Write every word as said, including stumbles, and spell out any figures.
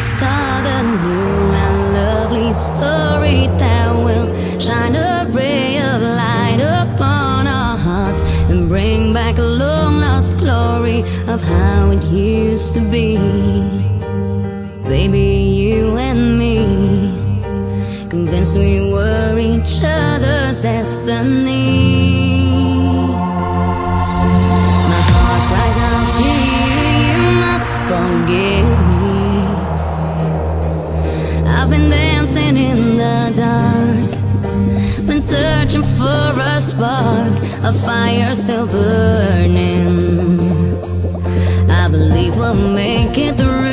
start a new and lovely story that will shine a ray of light upon our hearts and bring back a long lost glory of how it used to be. Baby, you and me, convinced we were each other's destiny. My heart cries out to you, you must forgive me. I've been dancing in the dark, been searching for a spark, a fire still burning. I believe we'll make it through.